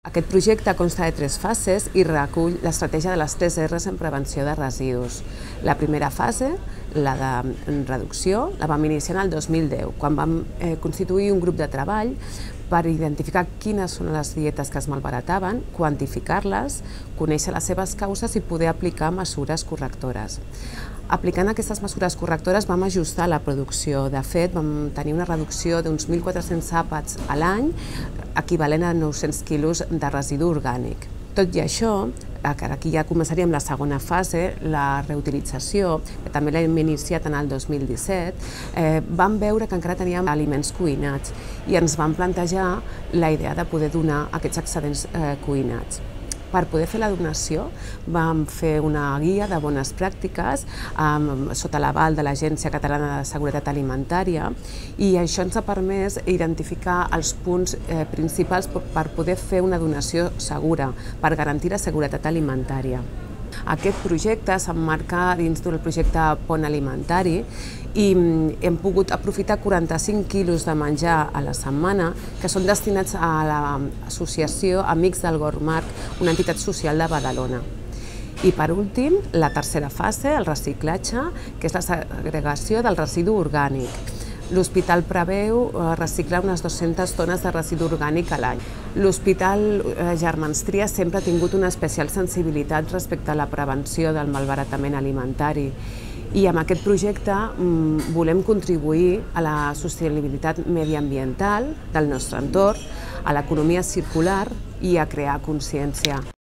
Aquest projecte consta de 3 fases i recull l'estratègia de les 3 R's en prevenció de residus. La primera fase, la de reducció, la vam iniciar en el 2010, quan vam constituir un grup de treball per identificar quines són les dietes que es malbarataven, quantificar-les, conèixer les seves causes i poder aplicar mesures correctores. Aplicant aquestes mesures correctores vam ajustar la producció. De fet, vam tenir una reducció d'uns 1.400 àpats a l'any, equivalent a 900 quilos de residu orgànic. Tot i això, aquí ja començaríem la segona fase, la reutilització, que també l'hem iniciat en el 2017, vam veure que encara teníem aliments cuinats i ens vam plantejar la idea de poder donar aquests excedents cuinats. Per poder fer la donació vam fer una guia de bones pràctiques sota l'aval de l'Agència Catalana de Seguretat Alimentària i això ens ha permès identificar els punts principals per poder fer una donació segura, per garantir la seguretat alimentària. Aquest projecte s'emmarca dins del projecte Pont Alimentari i hem pogut aprofitar 45 quilos de menjar a la setmana que són destinats a l'associació Amics del Gorg-Marc, una entitat social de Badalona. I per últim, la tercera fase, el reciclatge, que és la segregació del residu orgànic. L'hospital preveu reciclar unes 200 tones de residu orgànic a l'any. L'Hospital Germans Trias sempre ha tingut una especial sensibilitat respecte a la prevenció del malbaratament alimentari i amb aquest projecte volem contribuir a la sostenibilitat mediambiental del nostre entorn, a l'economia circular i a crear consciència.